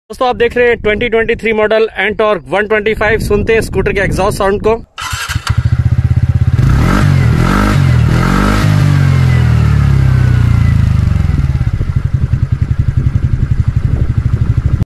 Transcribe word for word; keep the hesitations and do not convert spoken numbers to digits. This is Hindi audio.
दोस्तों आप देख रहे हैं twenty twenty three model Ntorq one twenty five. सुनते हैं स्कूटर के एग्जॉस्ट साउंड को।